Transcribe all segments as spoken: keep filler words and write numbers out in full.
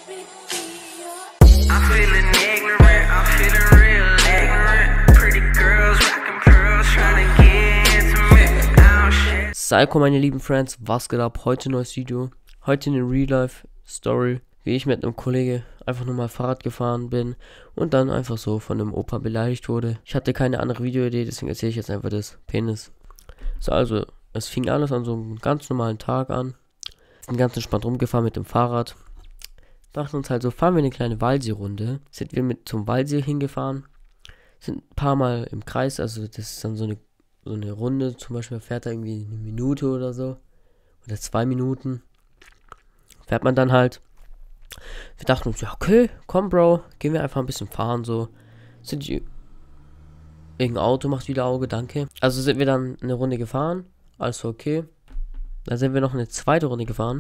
I'm feeling ignorant, I'm feeling real ignorant. Pretty girls rockin' pearls, trying to get intimate. Oh shit. Psycho, meine lieben Friends, was geht ab? Heute ein neues Video. Heute eine Real-Life-Story, wie ich mit einem Kollege einfach nur mal Fahrrad gefahren bin und dann einfach so von einem Opa beleidigt wurde. Ich hatte keine andere Videoidee, deswegen erzähle ich jetzt einfach das Penis. So, also, es fing alles an so einem ganz normalen Tag an. Sind ganz entspannt rumgefahren mit dem Fahrrad. Dachten uns halt so, fahren wir eine kleine Waldsee-Runde. Sind wir mit zum Waldsee hingefahren. Sind ein paar Mal im Kreis, also das ist dann so eine, so eine Runde. Zum Beispiel fährt er irgendwie eine Minute oder so. Oder zwei Minuten. Fährt man dann halt. Wir dachten uns, ja okay, komm Bro, gehen wir einfach ein bisschen fahren so. Sind die... Irgendein Auto macht wieder Auge, danke. Also sind wir dann eine Runde gefahren. Alles okay. Dann sind wir noch eine zweite Runde gefahren.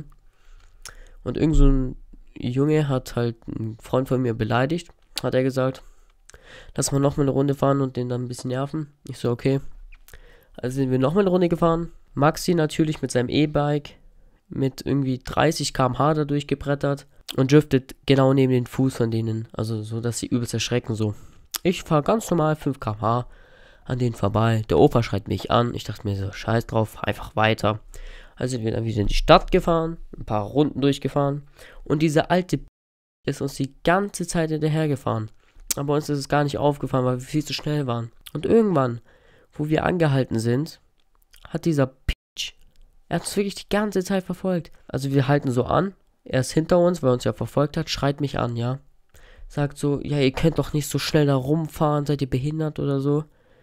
Und irgend so ein Junge hat halt einen Freund von mir beleidigt. Hat er gesagt. Lass mal noch mal eine Runde fahren und den dann ein bisschen nerven. Ich so, okay. Also sind wir noch mal eine Runde gefahren. Maxi natürlich mit seinem E-Bike mit irgendwie dreißig Kilometer pro Stunde da durchgebrettert. Und driftet genau neben den Fuß von denen. Also so, dass sie übelst erschrecken so. Ich fahre ganz normal fünf Kilometer pro Stunde an denen vorbei. Der Opa schreit mich an. Ich dachte mir so, scheiß drauf, einfach weiter. Also sind wir dann wieder in die Stadt gefahren, ein paar Runden durchgefahren. Und diese alte P ist uns die ganze Zeit hinterher gefahren. Aber uns ist es gar nicht aufgefallen, weil wir viel zu schnell waren. Und irgendwann, wo wir angehalten sind, hat dieser Peach, er hat uns wirklich die ganze Zeit verfolgt. Also wir halten so an. Er ist hinter uns, weil er uns ja verfolgt hat, schreit mich an, ja. Sagt so, ja, ihr könnt doch nicht so schnell da rumfahren, seid ihr behindert oder so.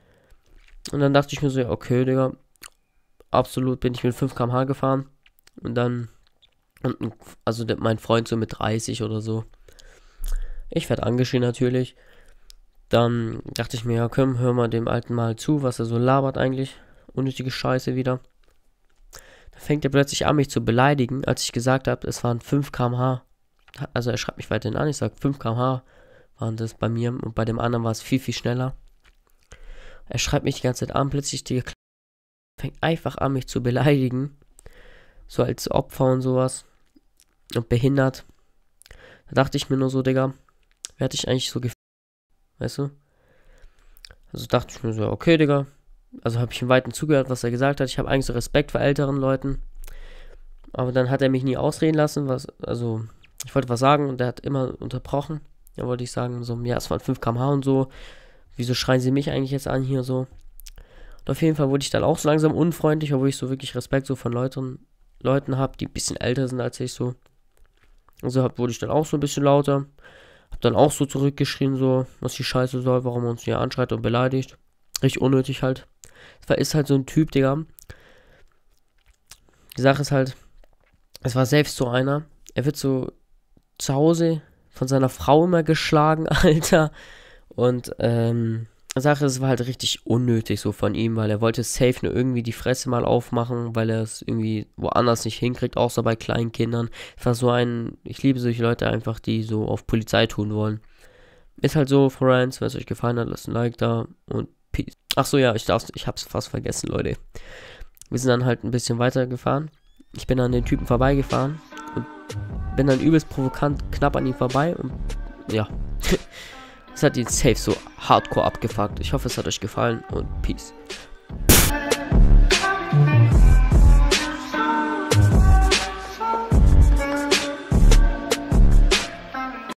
Und dann dachte ich mir so, ja, okay, Digga. Absolut bin ich mit fünf Kilometer pro Stunde gefahren. Und dann, und, also der, mein Freund so mit dreißig oder so. Ich werde angeschrien natürlich. Dann dachte ich mir, ja, komm, hör mal dem Alten mal zu, was er so labert eigentlich. Unnötige Scheiße wieder. Da fängt er plötzlich an, mich zu beleidigen, als ich gesagt habe, es waren fünf Kilometer pro Stunde. Also er schreibt mich weiterhin an, ich sage fünf Kilometer pro Stunde waren das bei mir und bei dem anderen war es viel, viel schneller. Er schreibt mich die ganze Zeit an, plötzlich die fängt einfach an, mich zu beleidigen. So als Opfer und sowas. Und behindert. Da dachte ich mir nur so, Digga, wer hat dich eigentlich so gefickt? Weißt du? Also dachte ich mir so, okay, Digga. Also habe ich ihm weiten zugehört, was er gesagt hat. Ich habe eigentlich so Respekt vor älteren Leuten. Aber dann hat er mich nie ausreden lassen. Was, also, ich wollte was sagen und er hat immer unterbrochen. Da wollte ich sagen, so, ja, es waren fünf Kilometer pro Stunde und so. Wieso schreien sie mich eigentlich jetzt an hier so? Und auf jeden Fall wurde ich dann auch so langsam unfreundlich, obwohl ich so wirklich Respekt so von Leuten, Leuten habe, die ein bisschen älter sind als ich so. Also hab, wurde ich dann auch so ein bisschen lauter. Hab dann auch so zurückgeschrien, so, was die Scheiße soll, warum er uns hier anschreit und beleidigt. Richtig unnötig halt. Es war, ist halt so ein Typ, Digga. Die Sache ist halt, es war selbst so einer. Er wird so zu Hause von seiner Frau immer geschlagen, Alter. Und, ähm, die Sache, es war halt richtig unnötig so von ihm, weil er wollte safe nur irgendwie die Fresse mal aufmachen, weil er es irgendwie woanders nicht hinkriegt, außer bei kleinen Kindern. Es war so ein, ich liebe solche Leute einfach, die so auf Polizei tun wollen. Ist halt so, Friends, wenn es euch gefallen hat, lasst ein Like da und Peace. Ach so, ja, ich darf's, ich hab's fast vergessen, Leute. Wir sind dann halt ein bisschen weiter gefahren. Ich bin an den Typen vorbeigefahren und bin dann übelst provokant knapp an ihm vorbei und, ja. Es hat ihn safe so hardcore abgefuckt. Ich hoffe, es hat euch gefallen und Peace.